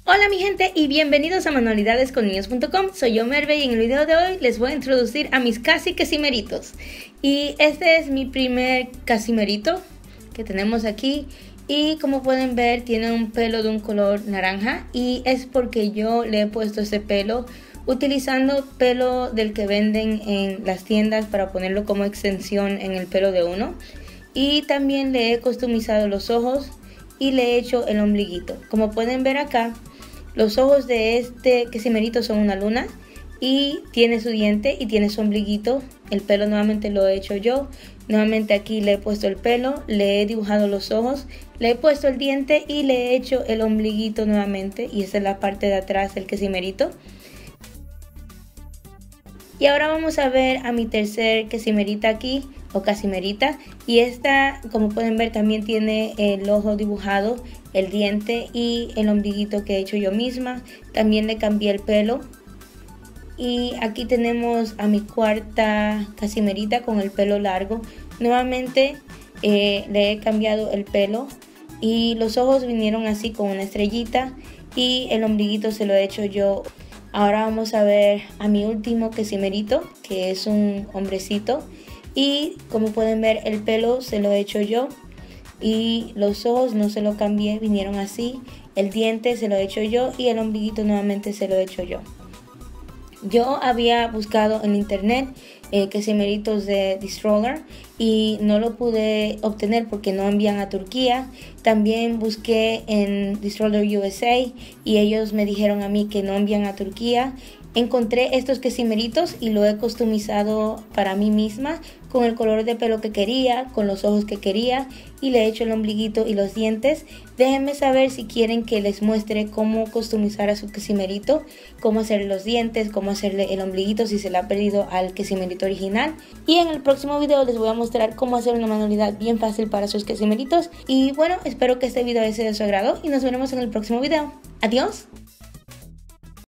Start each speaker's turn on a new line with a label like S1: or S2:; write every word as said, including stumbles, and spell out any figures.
S1: Hola mi gente y bienvenidos a manualidades con niños punto com. Soy yo Merve y en el video de hoy les voy a introducir a mis casi casimeritos. Y este es mi primer casimerito que tenemos aquí. Y como pueden ver tiene un pelo de un color naranja. Y es porque yo le he puesto ese pelo utilizando pelo del que venden en las tiendas para ponerlo como extensión en el pelo de uno. Y también le he customizado los ojos y le he hecho el ombliguito. Como pueden ver acá, los ojos de este casimerito son una luna y tiene su diente y tiene su ombliguito. El pelo nuevamente lo he hecho yo. Nuevamente aquí le he puesto el pelo, le he dibujado los ojos, le he puesto el diente y le he hecho el ombliguito nuevamente. Y esta es la parte de atrás del casimerito. Y ahora vamos a ver a mi tercer casimerita aquí, o casimerita. Y esta, como pueden ver, también tiene el ojo dibujado, el diente y el ombliguito que he hecho yo misma. También le cambié el pelo. Y aquí tenemos a mi cuarta casimerita con el pelo largo. Nuevamente eh, le he cambiado el pelo y los ojos vinieron así con una estrellita y el ombliguito se lo he hecho yo. Ahora vamos a ver a mi último casimerito, que es un hombrecito. Y como pueden ver, el pelo se lo he hecho yo. Y los ojos no se lo cambié, vinieron así. El diente se lo he hecho yo y el ombliguito nuevamente se lo he hecho yo. Yo había buscado en internet eh, casimeritos de Destroller y no lo pude obtener porque no envían a Turquía. También busqué en Destroller U S A y ellos me dijeron a mí que no envían a Turquía. Encontré estos casimeritos y lo he customizado para mí misma con el color de pelo que quería, con los ojos que quería y le he hecho el ombliguito y los dientes. Déjenme saber si quieren que les muestre cómo customizar a su casimerito, cómo hacerle los dientes, cómo hacerle el ombliguito si se le ha perdido al casimerito original. Y en el próximo video les voy a mostrar cómo hacer una manualidad bien fácil para sus casimeritos. Y bueno, espero que este video sea de su agrado y nos veremos en el próximo video. Adiós.